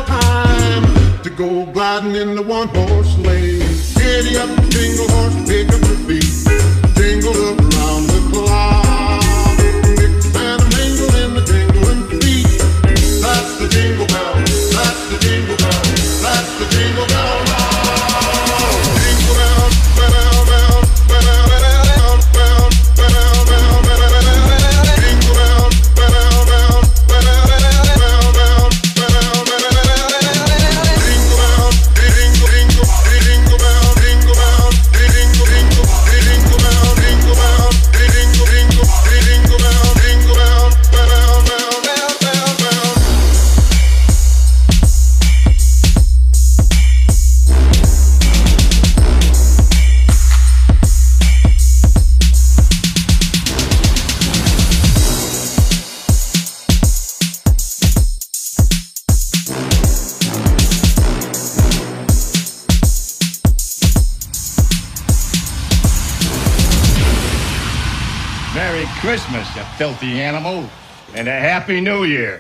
time to go gliding in the one-horse sleigh. Giddy up, jingle horse, pick up your feet, jingle around the clock. Mix and a mingle in the jingling feet. That's the jingle bell, that's the jingle bell, that's the jingle bell rock. Jingle bell, bell, bell, bell, bell, bell, bell, bell, bell. Jingle bell, bell, bell, bell, bell, bell, bell, bell. Jingle bell, jingle, jingle, jingle bell, jingle bell, jingle, jingle, jingle bell, jingle bell, jingle, jingle, jingle bell, jingle bell, bell, bell, bell, bell, bell. Merry Christmas, you filthy animal, and a Happy New Year.